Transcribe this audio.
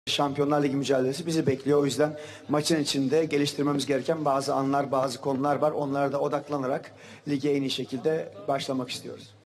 Şampiyonlar Ligi mücadelesi bizi bekliyor. O yüzden maçın içinde geliştirmemiz gereken bazı anlar, bazı konular var. Onlara da odaklanarak lige en iyi şekilde başlamak istiyoruz.